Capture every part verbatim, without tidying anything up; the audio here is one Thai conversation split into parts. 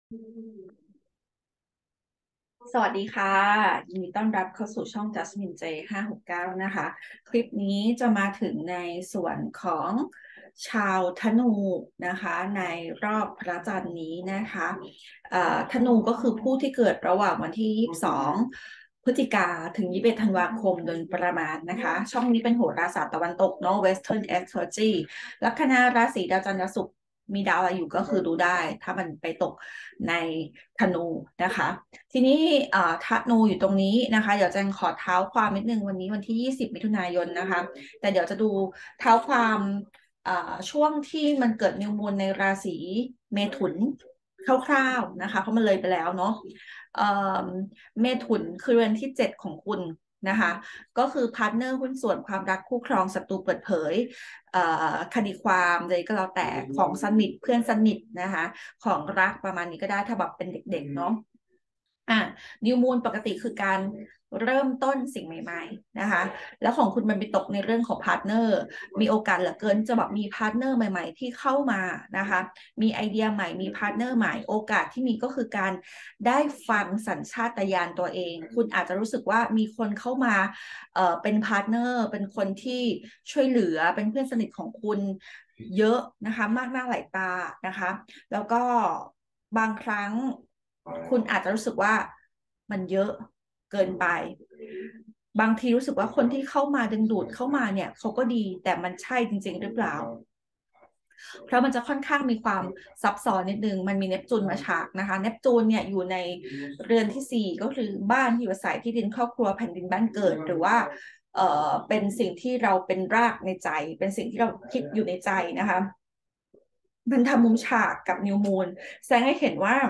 สวัสดีค่ะยินดีต้อนรับเข้าสู่ช่อง Jasmine J ห้าหกเก้านะคะคลิปนี้จะมาถึงในส่วนของชาวธนูนะคะในรอบพระจันทร์นี้นะคะเอ่อธนูก็คือผู้ที่เกิดระหว่างวันที่ยี่สิบสองพฤศจิกาถึงยี่สิบเอ็ดธันวาคมโดยประมาณนะคะช่องนี้เป็นโหราศาสตร์ตะวันตกเนาะ Western Astrology ลัคนาราศีดาวจันทร์ดาวศุกร์มีดาวอะไรอยู่ก็คือดูได้ถ้ามันไปตกในธนูนะคะ ทีนี้อ่าธนูอยู่ตรงนี้นะคะเดี๋ยวจะขอเท้าความนิดนึงวันนี้วันที่ยี่สิบมิถุนายนนะคะแต่เดี๋ยวจะดูเท้าความอ่าช่วงที่มันเกิดนิวมูนในราศีเมถุนคร่าวๆนะคะเพราะมันเลยไปแล้วเนาะเอ่อเมถุนคือเรือนที่เจ็ดของคุณนะคะก็คือพาร์ทเนอร์หุ้นส่วนความรักคู่ครองศัตรูเปิดเผยเอ่อคดีความเลยก็แล้วแต่ของสนิทเพื่อนสนิทนะคะของรักประมาณนี้ก็ได้ถ้าแบบเป็นเด็กๆเนาะ อ่ะนิวมูนปกติคือการเริ่มต้นสิ่งใหม่ๆนะคะแล้วของคุณมันไปตกในเรื่องของพาร์ทเนอร์มีโอกาสเหลือเกินจะแบบมีพาร์ทเนอร์ใหม่ๆที่เข้ามานะคะมีไอเดียใหม่มีพาร์ทเนอร์ใหม่โอกาสที่มีก็คือการได้ฟังสัญชาตญาณตัวเองคุณอาจจะรู้สึกว่ามีคนเข้ามาเอ่อเป็นพาร์ทเนอร์เป็นคนที่ช่วยเหลือเป็นเพื่อนสนิทของคุณเยอะนะคะมากหน้าหลายตานะคะแล้วก็บางครั้ง คุณอาจจะรู้สึกว่ามันเยอะเกินไป บางทีรู้สึกว่าคนที่เข้ามาดึงดูดเข้ามาเนี่ยเขาก็ดีแต่มันใช่จริงๆหรือเปล่า เพราะมันจะค่อนข้างมีความซับซ้อนนิดนึงมันมีเนปจูนมาฉากนะคะเนปจูนเนี่ยอยู่ในเรือนที่สี่ก็คือบ้านที่อยู่อาศัยที่ดินครอบครัวแผ่นดินบ้านเกิดหรือว่าเอ่อเป็นสิ่งที่เราเป็นรากในใจเป็นสิ่งที่เราคิดอยู่ในใจนะคะมันทำมุมฉากกับนิวมูนแสดงให้เห็นว่า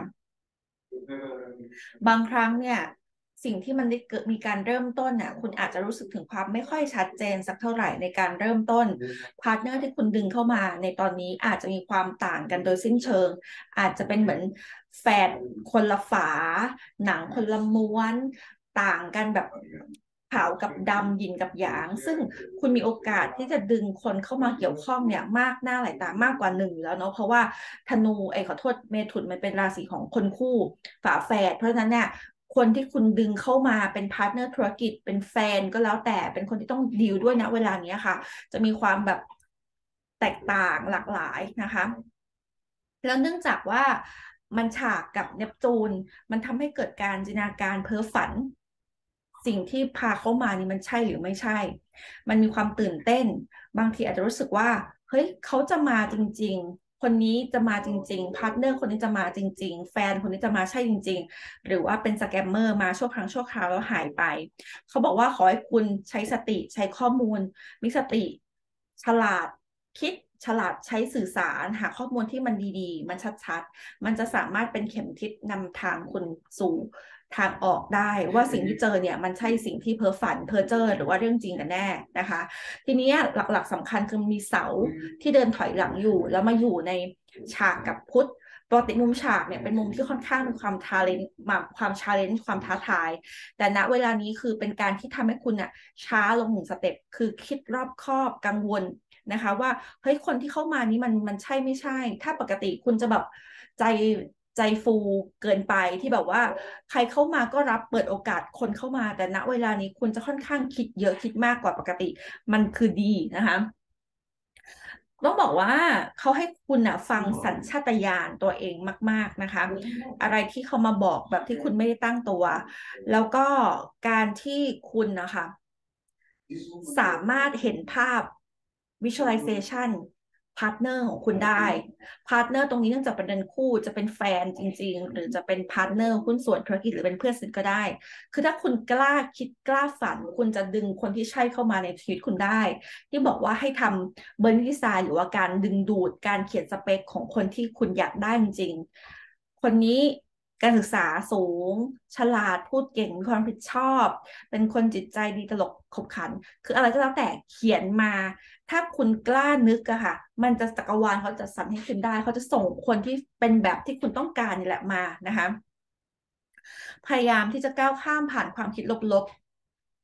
บางครั้งเนี่ยสิ่งที่มันได้เกิดมีการเริ่มต้นน่ะคุณอาจจะรู้สึกถึงความไม่ค่อยชัดเจนสักเท่าไหร่ในการเริ่มต้นพาร์ทเนอร์ที่คุณดึงเข้ามาในตอนนี้อาจจะมีความต่างกันโดยสิ้นเชิงอาจจะเป็นเหมือนแฝดคนละฝาหนังคนละม้วนต่างกันแบบขาวกับดำหยินกับหยางซึ่งคุณมีโอกาสที่จะดึงคนเข้ามาเกี่ยวข้องเนี่ยมากหน้าหลายตามากกว่าหนึ่งอยู่แล้วเนาะเพราะว่าธนูไอ้ขอโทษเมถุนมันเป็นราศีของคนคู่ ฝาแฝดเพราะฉะนั้นเนี่ยคนที่คุณดึงเข้ามาเป็นพาร์ทเนอร์ธุรกิจเป็นแฟนก็แล้วแต่เป็นคนที่ต้องดีลด้วยนะเวลานี้ค่ะจะมีความแบบแตกต่างหลากหลายนะคะแล้วเนื่องจากว่ามันฉากกับเนปจูนมันทำให้เกิดการจินตนาการเพ้อฝันสิ่งที่พาเขามานี่มันใช่หรือไม่ใช่มันมีความตื่นเต้นบางทีอาจจะรู้สึกว่าเฮ้ยเขาจะมาจริงๆคนนี้จะมาจริงๆพาร์ทเนอร์คนนี้จะมาจริงๆแฟนคนนี้จะมาใช่จริงๆหรือว่าเป็นสแกมเมอร์มาชั่วครั้งชั่วคราวแล้วหายไปเขาบอกว่าขอให้คุณใช้สติใช้ข้อมูลมีสติฉลาดคิดฉลาดใช้สื่อสารหาข้อมูลที่มันดีๆมันชัดๆมันจะสามารถเป็นเข็มทิศนำทางคุณสู่ทางออกได้ว่าสิ่งที่เจอเนี่ยมันใช่สิ่งที่เพ้อฝันเพ้อเจ้อหรือว่าเรื่องจริงกันแน่นะคะทีนี้หลักๆสำคัญคือมีเสาที่เดินถอยหลังอยู่แล้วมาอยู่ในฉากกับพุทธปกติมุมฉากเนี่ยเป็นมุมที่ค่อนข้างมีความทาเลนมาความชาเลนจ์ความท้าทายแต่ณเวลานี้คือเป็นการที่ทำให้คุณอ่ะช้าลงหนึ่งสเต็ปคือคิดรอบคอบกังวลนะคะว่าเฮ้ยคนที่เข้ามานี้มันมันใช่ไม่ใช่ถ้าปกติคุณจะแบบใจใจฟูเกินไปที่แบบว่าใครเข้ามาก็รับเปิดโอกาสคนเข้ามาแต่ณเวลานี้คุณจะค่อนข้างคิดเยอะคิดมากกว่าปกติมันคือดีนะคะต้องบอกว่าเขาให้คุณนะฟังสัญชาตญาณตัวเองมากๆนะคะอะไรที่เขามาบอกแบบที่คุณไม่ได้ตั้งตัวแล้วก็การที่คุณนะคะสามารถเห็นภาพ visualization พาร์ทเนอร์ของคุณได้พาร์ทเนอร์ตรงนี้เนื่องจากเป็นเดินคู่จะเป็นแฟนจริงๆหรือจะเป็นพาร์ทเนอร์หุ้นส่วนธุรกิจหรือเป็นเพื่อนสนิทก็ได้คือถ้าคุณกล้าคิดกล้าฝันคุณจะดึงคนที่ใช่เข้ามาในชีวิตคุณได้ที่บอกว่าให้ทำเบอร์นิสายหรือว่าการดึงดูดการเขียนสเปคของคนที่คุณอยากได้จริงๆคนนี้การศึกษาสูงฉลาดพูดเก่งมีความรับผิดชอบเป็นคนจิตใจดีตลกขบขันคืออะไรก็แล้วแต่เขียนมา ถ้าคุณกล้านึกอะค่ะมันจะจักรวาลเขาจะสรรให้คุณได้เขาจะส่งคนที่เป็นแบบที่คุณต้องการนี่แหละมานะคะพยายามที่จะก้าวข้ามผ่านความคิดลบๆ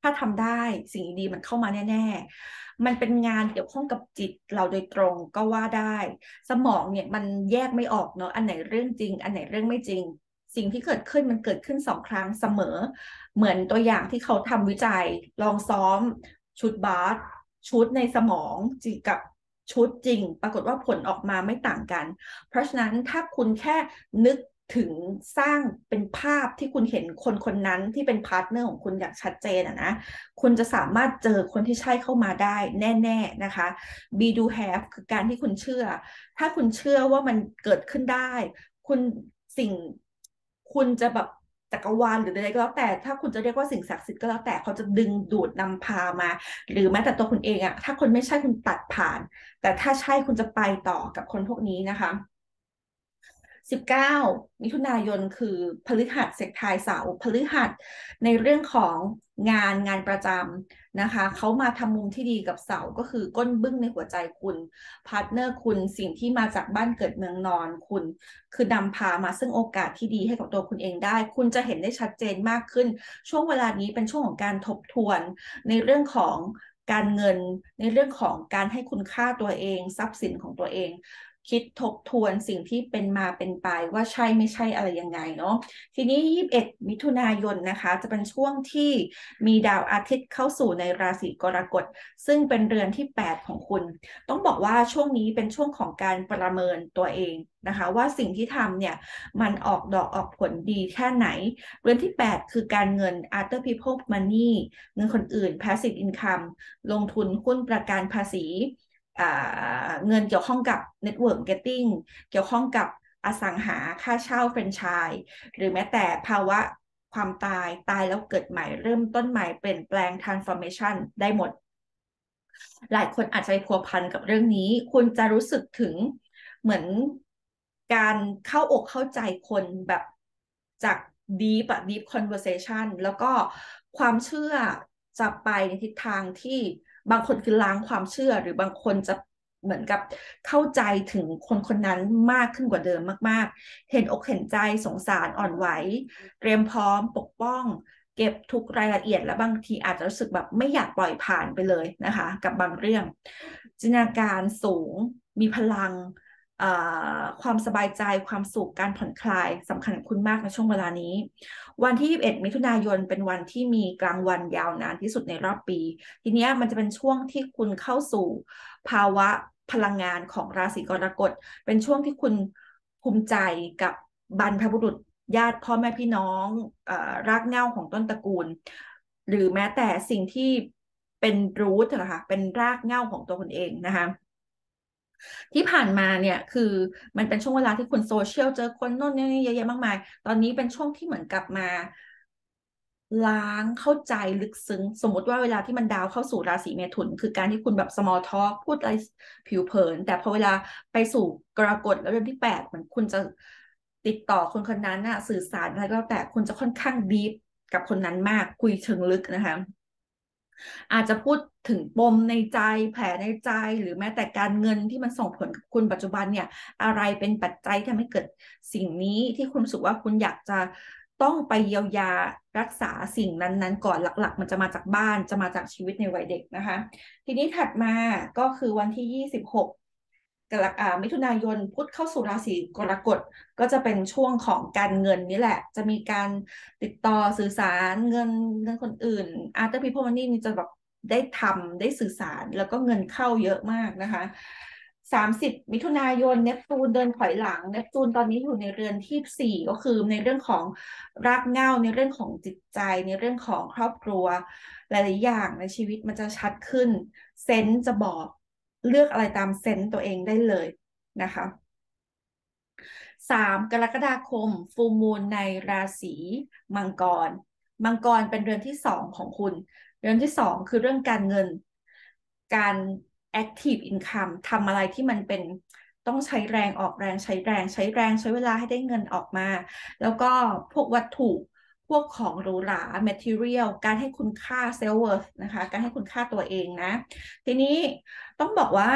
ถ้าทำได้สิ่งดีๆมันเข้ามาแน่ๆมันเป็นงานเกี่ยวข้องกับจิตเราโดยตรงก็ว่าได้สมองเนี่ยมันแยกไม่ออกเนาะอันไหนเรื่องจริงอันไหนเรื่องไม่จริงสิ่งที่เกิดขึ้นมันเกิดขึ้นสองครั้งเสมอเหมือนตัวอย่างที่เขาทำวิจัยลองซ้อมชุดบาสชุดในสมองจริงกับชุดจริงปรากฏว่าผลออกมาไม่ต่างกัน เพราะฉะนั้นถ้าคุณแค่นึกถึงสร้างเป็นภาพที่คุณเห็นคนคนนั้นที่เป็นพาร์ทเนอร์ของคุณอย่างชัดเจนอะนะคุณจะสามารถเจอคนที่ใช่เข้ามาได้แน่ๆนะคะ be do have คือการที่คุณเชื่อถ้าคุณเชื่อว่ามันเกิดขึ้นได้คุณสิ่งคุณจะแบบจักรวาลหรืออะไรก็แล้วแต่ถ้าคุณจะเรียกว่าสิ่งศักดิ์สิทธิ์ก็แล้วแต่เขาจะดึงดูดนำพามา หรือแม้แต่ตัวคุณเองอะถ้าคนไม่ใช่คุณตัดผ่านแต่ถ้าใช่คุณจะไปต่อกับคนพวกนี้นะคะสิบเก้ามิถุนายนคือพฤหัสเสกทายเสาร์พฤหัสในเรื่องของงานงานประจำนะคะเขามาทำมุมที่ดีกับเสาร์ก็คือก้นบึ้งในหัวใจคุณพาร์ทเนอร์คุณสิ่งที่มาจากบ้านเกิดเมืองนอนคุณคือนำพามาซึ่งโอกาสที่ดีให้กับตัวคุณเองได้คุณจะเห็นได้ชัดเจนมากขึ้นช่วงเวลานี้เป็นช่วงของการทบทวนในเรื่องของการเงินในเรื่องของการให้คุณค่าตัวเองทรัพย์สินของตัวเองคิดทบทวนสิ่งที่เป็นมาเป็นไปว่าใช่ไม่ใช่อะไรยังไงเนาะทีนี้ยี่สิบเอ็ดมิถุนายนนะคะจะเป็นช่วงที่มีดาวอาทิตย์เข้าสู่ในราศีกรกฎซึ่งเป็นเรือนที่แปดของคุณต้องบอกว่าช่วงนี้เป็นช่วงของการประเมินตัวเองนะคะว่าสิ่งที่ทำเนี่ยมันออกดอกออกผลดีแค่ไหนเรือนที่แปดคือการเงิน other people money เงินคนอื่น passive income ลงทุนหุ้นประกันภาษีเงินเกี่ยวข้องกับ network marketing เกี่ยวข้องกับอสังหาค่าเช่าแฟรนไชส์หรือแม้แต่ภาวะความตายตายแล้วเกิดใหม่เริ่มต้นใหม่เปลี่ยนแปลง transformation ได้หมดหลายคนอาจจะไปพัวพันกับเรื่องนี้คุณจะรู้สึกถึงเหมือนการเข้าอกเข้าใจคนแบบจาก deep อะ deep conversation แล้วก็ความเชื่อจะไปในทิศทางที่บางคนคือล้างความเชื่อหรือบางคนจะเหมือนกับเข้าใจถึงคนคนนั้นมากขึ้นกว่าเดิมมากๆเห็นอกเห็นใจสงสารอ่อนไหวเตรียมพร้อมปกป้องเก็บทุกรายละเอียดและบางทีอาจจะรู้สึกแบบไม่อยากปล่อยผ่านไปเลยนะคะกับบางเรื่องจินตนาการสูงมีพลังความสบายใจความสุขการผ่อนคลายสำคัญกับคุณมากในช่วงเวลานี้วันที่ยี่สิบเอ็ดมิถุนายนเป็นวันที่มีกลางวันยาวนานที่สุดในรอบปีทีนี้มันจะเป็นช่วงที่คุณเข้าสู่ภาวะพลังงานของราศีกรกฎเป็นช่วงที่คุณภูมิใจกับบรรพบุรุษญาติพ่อแม่พี่น้องรากเหง้าของต้นตระกูลหรือแม้แต่สิ่งที่เป็นรูทนะคะเป็นรากเหง้าของตัวคุณเองนะคะที่ผ่านมาเนี่ยคือมันเป็นช่วงเวลาที่คุณโซเชียลเจอคนโน่นนี่เยอะแยะมากมายตอนนี้เป็นช่วงที่เหมือนกับมาล้างเข้าใจลึกซึ้งสมมติว่าเวลาที่มันดาวเข้าสู่ราศีเมถุนคือการที่คุณแบบ small talk พูดอะไรผิวเผินแต่พอเวลาไปสู่กรกฎแล้วเดือนที่แปดเหมือนคุณจะติดต่อคนคนนั้นอะสื่อสารอะไรก็แล้วแต่คุณจะค่อนข้างดีฟกับคนนั้นมากคุยเชิงลึกนะคะ อาจจะพูดถึงปมในใจแผลในใจหรือแม้แต่การเงินที่มันส่งผลกับคุณปัจจุบันเนี่ยอะไรเป็นปัจจัยที่ทำให้เกิดสิ่งนี้ที่คุณรู้สึกว่าคุณอยากจะต้องไปเยียวยารักษาสิ่งนั้นๆก่อนหลักๆมันจะมาจากบ้านจะมาจากชีวิตในวัยเด็กนะคะทีนี้ถัดมาก็คือวันที่ยี่สิบหกกรกฎาคมมิถุนายนพุธเข้าสู่ราศีกรกฎก็จะเป็นช่วงของการเงินนี่แหละจะมีการติดต่อสื่อสารเงินเงินคนอื่น After People Money นี่จะแบบได้ทำได้สื่อสารแล้วก็เงินเข้าเยอะมากนะคะสามสิบมิถุนายนเนปจูนเดินถอยหลังเนปจูนตอนนี้อยู่ในเรือนที่สี่ก็คือในเรื่องของรากเหง้าในเรื่องของจิตใจในเรื่องของครอบครัวหลายๆอย่างในชีวิตมันจะชัดขึ้นเซนส์จะบอกเลือกอะไรตามเซนส์ตัวเองได้เลยนะคะสามกรกฎาคมฟูลมูนในราศีมังกรมังกรเป็นเรือนที่สองของคุณเรือนที่สองคือเรื่องการเงินการ active income ทำอะไรที่มันเป็นต้องใช้แรงออกแรงใช้แรงใช้แรงใช้เวลาให้ได้เงินออกมา แล้วก็พวกวัตถุพวกของหรูหรา material การให้คุณค่า self worth นะคะการให้คุณค่าตัวเองนะทีนี้ต้องบอกว่า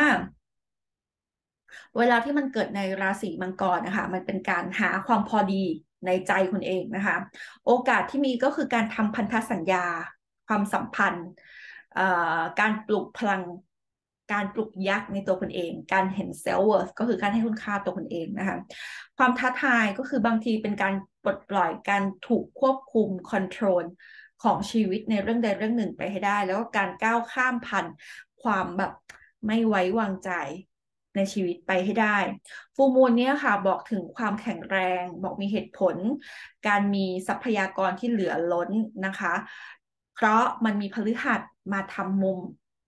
เวลาที่มันเกิดในราศีมังกรนะคะมันเป็นการหาความพอดีในใจคุณเองนะคะโอกาสที่มีก็คือการทำพันธสัญญาความสัมพันธ์การปลุกพลังการปลุกยักษ์ในตัวคุณเองการเห็นเซลฟ์เวิร์ธก็คือการให้คุณค่าตัวคุณเองนะคะความท้าทายก็คือบางทีเป็นการปลดปล่อยการถูกควบคุมคอนโทรลของชีวิตในเรื่องใดเรื่องหนึ่งไปให้ได้แล้วก็การก้าวข้ามผ่านความแบบไม่ไว้วางใจในชีวิตไปให้ได้ฟูมูลเนี่ยค่ะบอกถึงความแข็งแรงบอกมีเหตุผลการมีทรัพยากรที่เหลือล้นนะคะเพราะมันมีพฤหัสมาทำมุม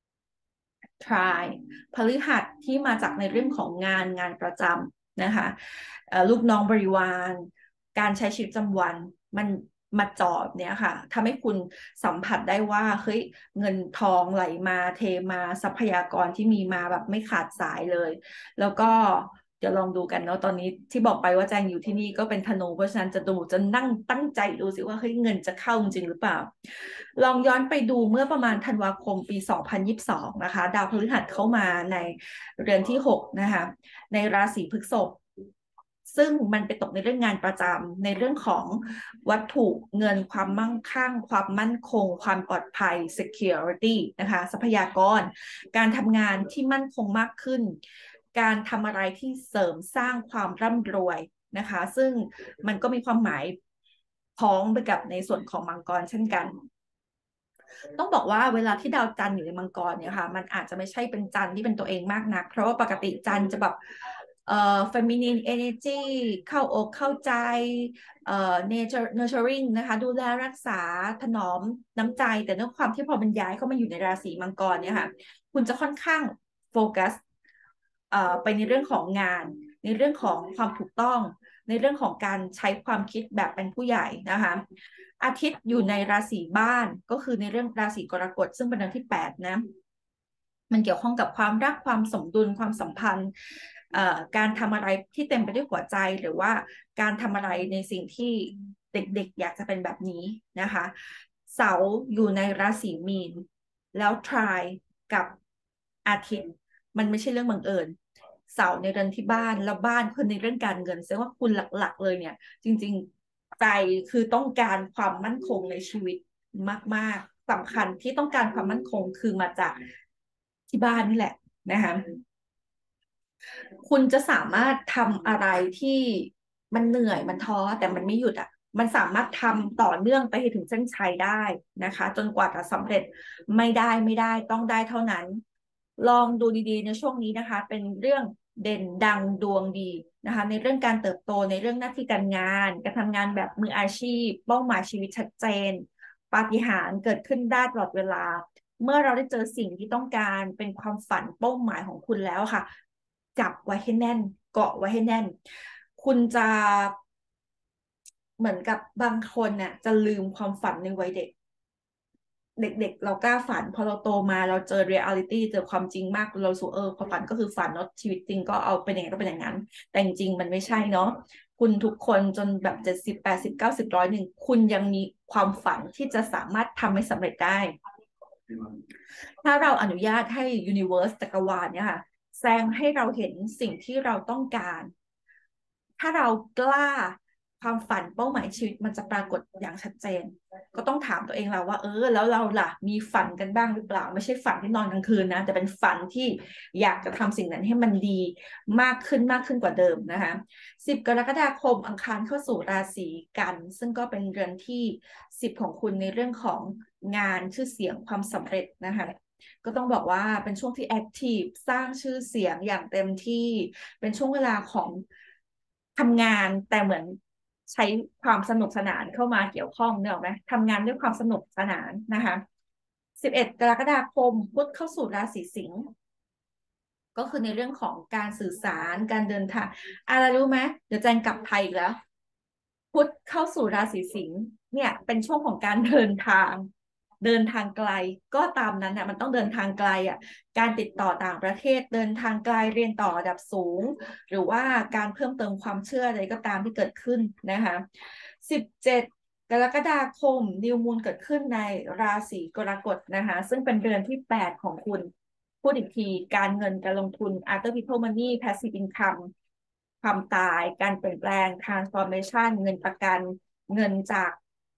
try พฤหัสที่มาจากในเรื่องของงานงานประจำนะคะลูกน้องบริวารการใช้ชีวิตประจำวันมันมาจอบเนี่ยค่ะทำให้คุณสัมผัสได้ว่าเฮ้ยเงินทองไหลมาเทมาทรัพยากรที่มีมาแบบไม่ขาดสายเลยแล้วก็เดี๋ยวลองดูกันเนาะตอนนี้ที่บอกไปว่าแจงอยู่ที่นี่ก็เป็นธนูเพราะฉะนั้นจะดูจะนั่งตั้งใจดูสิว่าเฮ้ยเงินจะเข้าจริงหรือเปล่าลองย้อนไปดูเมื่อประมาณธันวาคมปีสองพันยี่สิบสองนะคะดาวพฤหัสเข้ามาในเรือนที่หกนะคะในราศีพฤษภซึ่งมันไปตกในเรื่องงานประจำในเรื่องของวัตถุเงินความมั่งคั่งความมั่นคงความปลอดภัย security นะคะทรัพยากรการทำงานที่มั่นคงมากขึ้นการทำอะไรที่เสริมสร้างความร่ำรวยนะคะซึ่งมันก็มีความหมายพ้องไปกับในส่วนของมังกรเช่นกันต้องบอกว่าเวลาที่ดาวจันทร์อยู่ในมังกรเนี่ยค่ะมันอาจจะไม่ใช่เป็นจันทร์ที่เป็นตัวเองมากนักเพราะว่าปกติจันทร์จะแบบเอ่อ feminine energy เข้าอกเข้าใจเอ่อ nature nurturing นะคะดูแลรักษาถนอมน้ำใจแต่ด้วยความที่พอมันย้ายเข้ามาอยู่ในราศีมังกรเนี่ยค่ะคุณจะค่อนข้างโฟกัสเอ่อไปในเรื่องของงานในเรื่องของความถูกต้องในเรื่องของการใช้ความคิดแบบเป็นผู้ใหญ่นะคะอาทิตย์อยู่ในราศีบ้านก็คือในเรื่องราศีกรกฎซึ่งเป็นเดือนที่แปดนะมันเกี่ยวข้องกับความรักความสมดุลความสัมพันธ์การทำอะไรที่เต็มไปด้วยหัวใจหรือว่าการทำอะไรในสิ่งที่เด็กๆอยากจะเป็นแบบนี้นะคะเสาร์อยู่ในราศีมีนแล้วทรายกับอาทิตย์มันไม่ใช่เรื่องบังเอิญเสาในเรือนที่บ้านแล้วบ้านคือในเรื่องการเงินแสดงว่าคุณหลักๆเลยเนี่ยจริงๆใจคือต้องการความมั่นคงในชีวิตมากๆสำคัญที่ต้องการความมั่นคงคือมาจากที่บ้านนี่แหละนะคะคุณจะสามารถทำอะไรที่มันเหนื่อยมันท้อแต่มันไม่หยุดอ่ะมันสามารถทำต่อเนื่องไปถึงเส้นชัยได้นะคะจนกว่าจะสำเร็จไม่ได้ไม่ได้ต้องได้เท่านั้นลองดูดีๆในช่วงนี้นะคะเป็นเรื่องเด่นดังดวงดีนะคะในเรื่องการเติบโตในเรื่องหน้าที่การงานการทำงานแบบมืออาชีพเป้าหมายชีวิตชัดเจนปาฏิหาริย์เกิดขึ้นได้ตลอดเวลาเมื่อเราได้เจอสิ่งที่ต้องการเป็นความฝันเป้าหมายของคุณแล้วค่ะจับไว้ให้แน่นเกาะไว้ให้แน่นคุณจะเหมือนกับบางคนเนี่ยจะลืมความฝันในวัยเด็กเด็กๆเรากล้าฝันพอเราโตมาเราเจอเรียลิตี้เจอความจริงมากเราสูเออความฝันก็คือฝันเนาะชีวิตจริงก็เอาเป็นอย่างไงก็เป็นอย่างนั้นแต่จริงๆมันไม่ใช่เนาะคุณทุกคนจนแบบเจ็ดสิบแปดสิบเก้าสิบร้อยหนึ่งคุณยังมีความฝันที่จะสามารถทำให้สำเร็จได้ถ้าเราอนุญาตให้ยูนิเวอร์สจักรวาลเนี่ยค่ะแสดงให้เราเห็นสิ่งที่เราต้องการ ถ้าเรากล้าความฝันเป้าหมายชีวิตมันจะปรากฏอย่างชัดเจน ก็ต้องถามตัวเองเราว่าเออแล้วเราล่ะมีฝันกันบ้างหรือเปล่าไม่ใช่ฝันที่นอนกลางคืนนะแต่เป็นฝันที่อยากจะทำสิ่งนั้นให้มันดีมากขึ้นมากขึ้นกว่าเดิมนะคะสิบกรกฎาคมอังคารเข้าสู่ราศีกันซึ่งก็เป็นเรือนที่สิบของคุณในเรื่องของงานชื่อเสียงความสำเร็จนะคะก็ต้องบอกว่าเป็นช่วงที่แอคทีฟสร้างชื่อเสียงอย่างเต็มที่เป็นช่วงเวลาของทำงานแต่เหมือนใช้ความสนุกสนานเข้ามาเกี่ยวข้องเนอะไหมทำงานด้วยความสนุกสนานนะคะสิบเอ็ดกรกฎาคมพุธเข้าสู่ราศีสิงห์ก็คือในเรื่องของการสื่อสารการเดินทางอะไรรู้ไหมเดี๋ยวแจงกลับไทยอีกแล้วพุธเข้าสู่ราศีสิงห์เนี่ยเป็นช่วงของการเดินทางเดินทางไกลก็ตามนั้นอ่ะมันต้องเดินทางไกลอ่ะการติดต่อต่างประเทศเดินทางไกลเรียนต่อระดับสูงหรือว่าการเพิ่มเติมความเชื่ออะไรก็ตามที่เกิดขึ้นนะคะสิบเจ็ดกรกฎาคมนิวมูนเกิดขึ้นในราศีกรกฎนะคะซึ่งเป็นเดือนที่แปดของคุณพูดอีกทีการเงินการลงทุน Other People Money Passive Income ความตายการเปลี่ยนแปลง transformation เงินประกันเงินจาก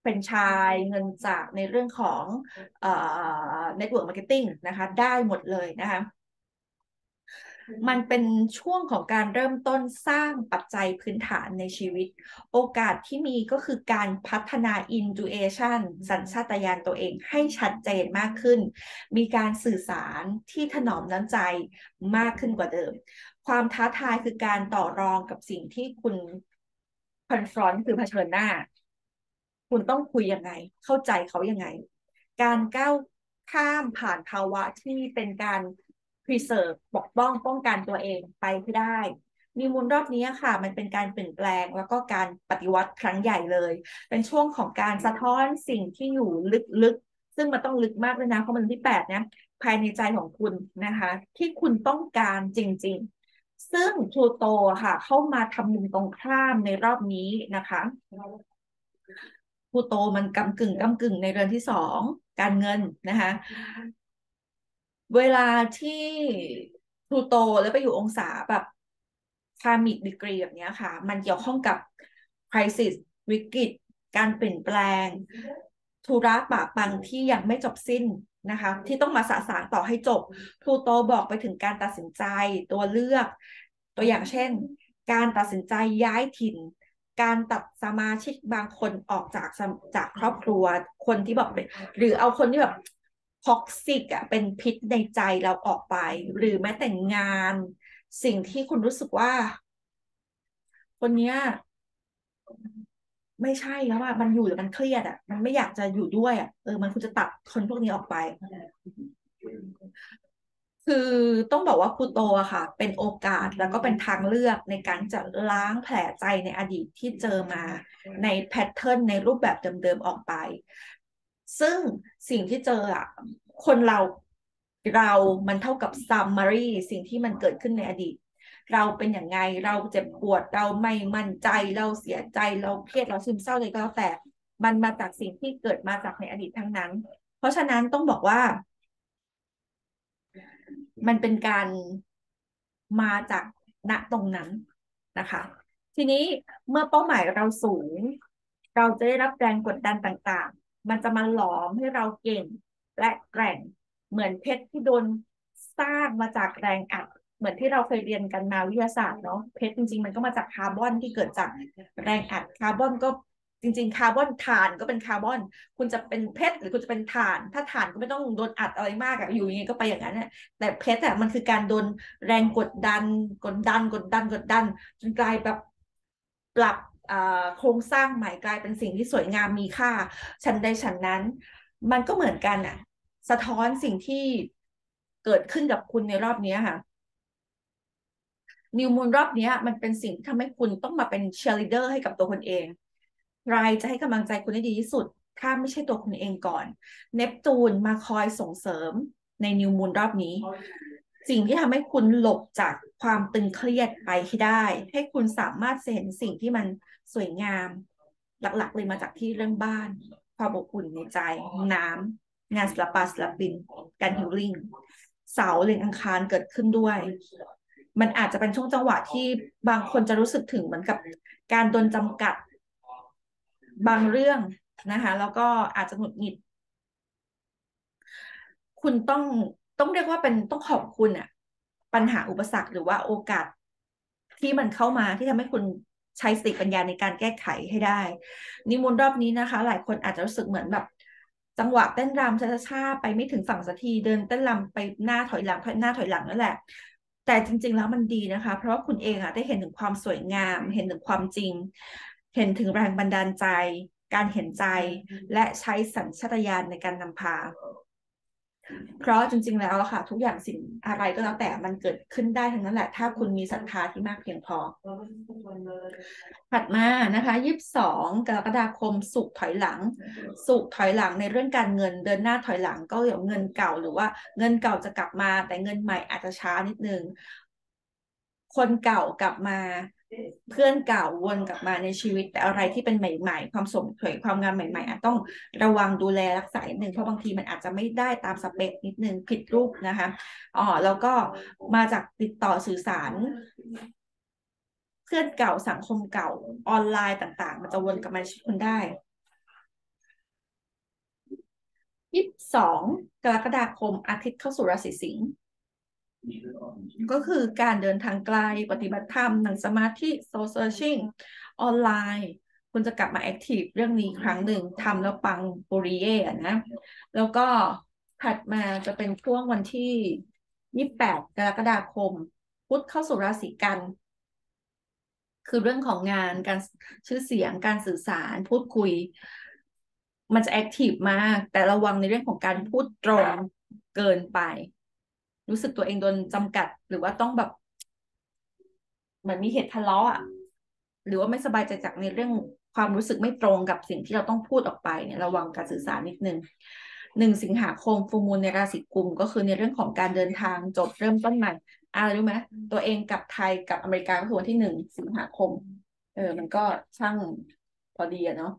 แฟรนไชส์เงินจากในเรื่องของเอ่อ network marketing นะคะได้หมดเลยนะคะมันเป็นช่วงของการเริ่มต้นสร้างปัจจัยพื้นฐานในชีวิตโอกาสที่มีก็คือการพัฒนา intuition สัญชาตญาณตัวเองให้ชัดเจนมากขึ้นมีการสื่อสารที่ถนอมน้ำใจมากขึ้นกว่าเดิมความท้าทายคือการต่อรองกับสิ่งที่คุณ confront คือเผชิญหน้าคุณต้องคุยยังไงเข้าใจเขายังไงการก้าวข้ามผ่านภาวะที่เป็นการ preserve ปกป้องป้องกันตัวเองไปให้ได้นิวมูลรอบนี้ค่ะมันเป็นการเปลี่ยนแปลงแล้วก็การปฏิวัติครั้งใหญ่เลยเป็นช่วงของการสะท้อนสิ่งที่อยู่ลึกๆซึ่งมันต้องลึกมากเลยนะเพราะมันที่แปดเนี่ยภายในใจของคุณนะคะที่คุณต้องการจริงๆซึ่งพลูโตค่ะเข้ามาทำมุมตรงข้ามในรอบนี้นะคะพลูโตมันกำกึ่งกำกึ่งในเรือนที่สองการเงินนะคะเวลาที่พลูโตแล้วไปอยู่องศาแบบคามิดดีกรีแบบนี้ค่ะมันเกี่ยวข้องกับ crisis วิกฤตการเปลี่ยนแปลงธุระปะปังที่ยังไม่จบสิ้นนะคะที่ต้องมาสะสางต่อให้จบพลูโตบอกไปถึงการตัดสินใจตัวเลือกตัวอย่างเช่นการตัดสินใจย้ายถิ่นการตัดสมาชิกบางคนออกจากจากครอบครัวคนที่บอกหรือเอาคนที่แบบท็อกซิกอ่ะเป็นพิษในใจเราออกไปหรือแม้แต่งานสิ่งที่คุณรู้สึกว่าคนเนี้ยไม่ใช่แล้วอ่ะมันอยู่แล้วมันเครียดอ่ะมันไม่อยากจะอยู่ด้วยอ่ะเออมันควรจะตัดคนพวกนี้ออกไปคือต้องบอกว่าพลูโตอะค่ะเป็นโอกาสแล้วก็เป็นทางเลือกในการจะล้างแผลใจในอดีตที่เจอมาในแพทเทิร์นในรูปแบบเดิมๆออกไปซึ่งสิ่งที่เจออะคนเราเรามันเท่ากับ summary สิ่งที่มันเกิดขึ้นในอดีตเราเป็นอย่างไงเราเจ็บปวดเราไม่มั่นใจเราเสียใจเราเครียดเราซึมเศร้าเลยก็แล้วแต่มันมาจากสิ่งที่เกิดมาจากในอดีตทั้งนั้นเพราะฉะนั้นต้องบอกว่า มันเป็นการมาจากณตรงนั้นนะคะทีนี้เมื่อเป้าหมายเราสูงเราจะได้รับแรงกดดันต่างๆมันจะมาหลอมให้เราเก่งและแกร่งเหมือนเพชรที่โดนสร้างมาจากแรงอัดเหมือนที่เราเคยเรียนกันมาวิทยาศาสตร์เนาะเพชรจริงๆมันก็มาจากคาร์บอนที่เกิดจากแรงอัดคาร์บอนก็จริงๆคาร์บอนถ่านก็เป็นคาร์บอนคุณจะเป็นเพชรหรือคุณจะเป็นถ่านถ้าถ่านก็ไม่ต้องโดนอัดอะไรมากอะอยู่อย่างนี้ก็ไปอย่างนั้นเนี่ย แต่เพชรอะมันคือการโดนแรงกดดันกดดันกดดันกดดันจนกลายแบบปรับโครงสร้างใหม่กลายเป็นสิ่งที่สวยงามมีค่าชั้นใดชั้นนั้นมันก็เหมือนกันอะสะท้อนสิ่งที่เกิดขึ้นกับคุณในรอบนี้ค่ะนิวมูนรอบนี้มันเป็นสิ่งที่ทำให้คุณต้องมาเป็นเชียร์ลีดเดอร์ให้กับตัวคุณเองใครจะให้กำลังใจคุณได้ดีที่สุดถ้าไม่ใช่ตัวคุณเองก่อนเนปจูนมาคอยส่งเสริมในนิวมูนรอบนี้สิ่งที่ทำให้คุณหลบจากความตึงเครียดไปที่ได้ให้คุณสามารถเห็นสิ่งที่มันสวยงามหลักๆเลยมาจากที่เรื่องบ้านความอบอุ่นในใจน้ำงานศิลปะศิลปินการฮิลลิ่งเสาร์เล็งอังคารเกิดขึ้นด้วยมันอาจจะเป็นช่วงจังหวะที่บางคนจะรู้สึกถึงเหมือนกับการโดนจำกัดบางเรื่องนะคะแล้วก็อาจจะหงุดหงิด คุณต้องต้องเรียกว่าเป็นต้องขอบคุณอะปัญหาอุปสรรคหรือว่าโอกาสที่มันเข้ามาที่ทำให้คุณใช้สติปัญญาในการแก้ไขให้ได้นิมนต์รอบนี้นะคะหลายคนอาจจะรู้สึกเหมือนแบบจังหวะเต้นรำช้าๆไปไม่ถึงฝั่งสักทีเดินเต้นรำไปหน้าถอยหลังหน้าถอยหลังนั่นแหละแต่จริงๆแล้วมันดีนะคะเพราะว่าคุณเองอะได้เห็นถึงความสวยงามเห็นถึงความจริงเห็นถึงแรงบันดาลใจการเห็นใจและใช้สัญชาตญาณในการนำพา เพราะจริงๆแล้วอะค่ะทุกอย่างสิ่งอะไรก็แล้วแต่มันเกิดขึ้นได้ทั้งนั้นแหละถ้าคุณมีศรัทธาที่มากเพียงพอถัดมานะคะยี่สิบสองกรกฎาคมสุขถอยหลังสุขถอยหลังในเรื่องการเงินเดินหน้าถอยหลังก็เดี๋ยวเงินเก่าหรือว่าเงินเก่าจะกลับมาแต่เงินใหม่อาจจะช้านิดนึงคนเก่ากลับมาเพื่อนเก่าวนกลับมาในชีวิตแต่อะไรที่เป็นใหม่ๆความสมเผยความงามใหม่ๆอาจต้องระวังดูแลรักษาหนึ่งเพราะบางทีมันอาจจะไม่ได้ตามสเปคนิดนึงผิดรูปนะคะอ๋อแล้วก็มาจากติดต่อสื่อสารเพื่อนเก่าสังคมเก่าออนไลน์ต่างๆมันจะวนกลับมาชีวิตคุณได้ยี่สิบสองกรกฎาคมอาทิตย์เข้าสู่ราศีสิงห์ก็คือการเดินทางไกลปฏิบัติธรรมหนังสมาธิโซเซอร์ชิ่งออนไลน์คุณจะกลับมาแอคทีฟเรื่องนี้ครั้งหนึ่งทำแล้วปังปุริเย่นะแล้วก็ถัดมาจะเป็นช่วงวันที่ยี่สิบแปดกรกฎาคมพุธเข้าสู่ราศีกัน คือเรื่องของงานการชื่อเสียงการสื่อสารพูดคุยมันจะแอคทีฟมากแต่ระวังในเรื่องของการพูดตรงเกินไปรู้สึกตัวเองโดนจำกัดหรือว่าต้องแบบเหมือนมีเหตุทะเลาะอ่ะหรือว่าไม่สบายใจจากในเรื่องความรู้สึกไม่ตรงกับสิ่งที่เราต้องพูดออกไปเนี่ยระวังการสื่อสารนิดนึงหนึ่งสิงหาคมฟูลมูนในราศีกุมก็คือในเรื่องของการเดินทางจบเริ่มต้นใหม่อะไรรู้ไหมตัวเองกับไทยกับอเมริกาก็คือวันที่หนึ่งสิงหาคมเออมันก็ช่างพอดีอะเนาะ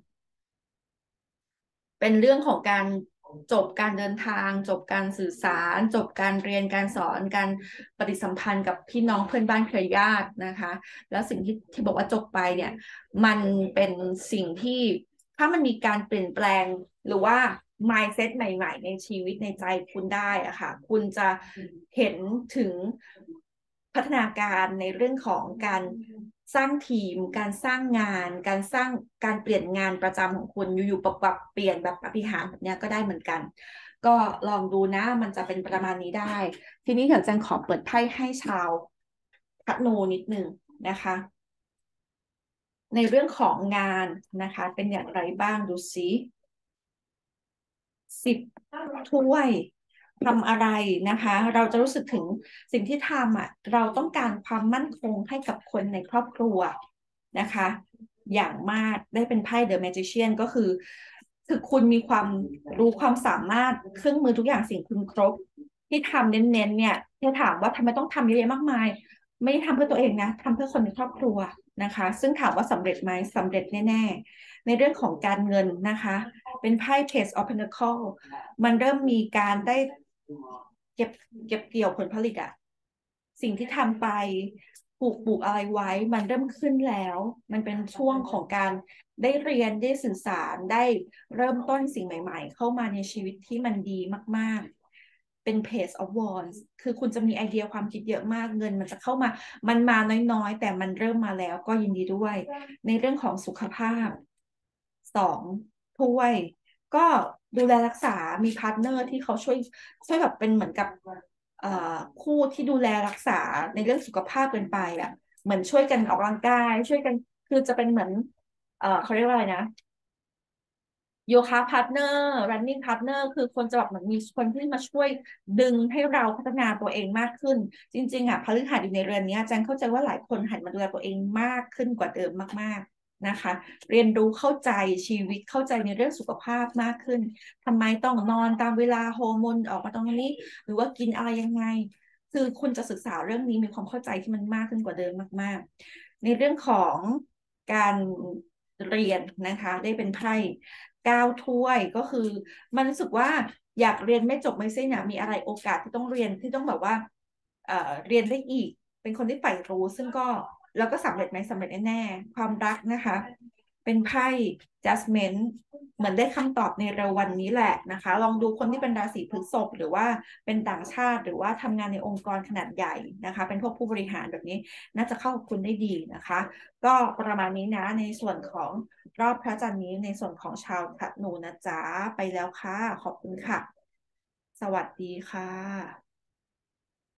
เป็นเรื่องของการจบการเดินทางจบการสื่อสารจบการเรียนการสอนการปฏิสัมพันธ์กับพี่น้องเพื่อนบ้านเครือญาตินะคะแล้วสิ่งที่ที่บอกว่าจบไปเนี่ยมันเป็นสิ่งที่ถ้ามันมีการเปลี่ยนแปลงหรือว่า mindset ใหม่ๆในชีวิตในใจคุณได้อะค่ะคุณจะเห็นถึงพัฒนาการในเรื่องของการสร้างทีมการสร้างงานการสร้างการเปลี่ยนงานประจำของคุณอยู่ๆปรับเปลี่ยนแบบปาฏิหาริย์แบบนี้ก็ได้เหมือนกันก็ลองดูนะมันจะเป็นประมาณนี้ได้ทีนี้เดี๋ยวจันขอเปิดไพ่ให้ชาวธนูนิดนึงนะคะในเรื่องของงานนะคะเป็นอย่างไรบ้างดูซิสิบถ้วยทำอะไรนะคะเราจะรู้สึกถึงสิ่งที่ทำอ่ะเราต้องการความมั่นคงให้กับคนในครอบครัวนะคะอย่างมากได้เป็นไพ่ The Magician ก็คือคือคุณมีความรู้ความสามารถเครื่องมือทุกอย่างสิ่งคุณครบที่ทำเน้นๆเนี่ยจะถามว่าทำไมต้องทำเยอะแยะมากมายไม่ได้ทำเพื่อตัวเองนะทำเพื่อคนในครอบครัวนะคะซึ่งถามว่าสำเร็จไหมสำเร็จแน่ๆในเรื่องของการเงินนะคะเป็นไพ่ Page of Pentacles มันเริ่มมีการได้เก็บเก็บเกี่ยวผลผลิตอะสิ่งที่ทำไปปลูกปลูกอะไรไว้มันเริ่มขึ้นแล้วมันเป็นช่วงของการได้เรียนได้สื่อสารได้เริ่มต้นสิ่งใหม่ๆเข้ามาในชีวิตที่มันดีมากๆเป็น Page of Wands คือคุณจะมีไอเดียความคิดเยอะมากเงินมันจะเข้ามามันมาน้อยๆแต่มันเริ่มมาแล้วก็ยินดีด้วยในเรื่องของสุขภาพสองถ้วย ก็ดูแลรักษา มีพาร์ทเนอร์ที่เขาช่วยช่วยแบบเป็นเหมือนกับเอ่อคู่ที่ดูแลรักษาในเรื่องสุขภาพกันไปอ่ะเหมือนช่วยกันออกกำลังกายช่วยกันคือจะเป็นเหมือนเอ่อเขาเรียกว่าอะไรนะโยคะพาร์ทเนอร์ รันนิ่ง พาร์ทเนอร์ คือคนจะแบบเหมือนมีคนที่มาช่วยดึงให้เราพัฒนาตัวเองมากขึ้นจริงๆอ่ะพฤหัสอยู่ในเรือนนี้จันเข้าใจว่าหลายคนหันมาดูแลตัวเองมากขึ้นกว่าเดิมมากๆนะคะเรียนรู้เข้าใจชีวิตเข้าใจในเรื่องสุขภาพมากขึ้นทำไมต้องนอนตามเวลาฮอร์โมนออกมาตรงนี้หรือว่ากินอะไรยังไงคือคุณจะศึกษาเรื่องนี้มีความเข้าใจที่มันมากขึ้นกว่าเดิมมากๆในเรื่องของการเรียนนะคะได้เป็นไพ่เก้าถ้วยก็คือมันรู้สึกว่าอยากเรียนไม่จบไม่สิ้นนะมีอะไรโอกาสที่ต้องเรียนที่ต้องแบบว่าเอ่อเรียนได้อีกเป็นคนที่ใฝ่รู้ซึ่งก็แล้วก็สำเร็จไหมสำเร็จแน่ๆความรักนะคะเป็นไพ่ Judgment เหมือนได้คำตอบในเร็ววันนี้แหละนะคะลองดูคนที่เป็นราศีพฤษภหรือว่าเป็นต่างชาติหรือว่าทำงานในองค์กรขนาดใหญ่นะคะเป็นพวกผู้บริหารแบบนี้น่าจะเข้ากับคุณได้ดีนะคะก็ประมาณนี้นะในส่วนของรอบพระจันทร์นี้ในส่วนของชาวธนูนะจ๊ะไปแล้วค่ะขอบคุณค่ะสวัสดีค่ะ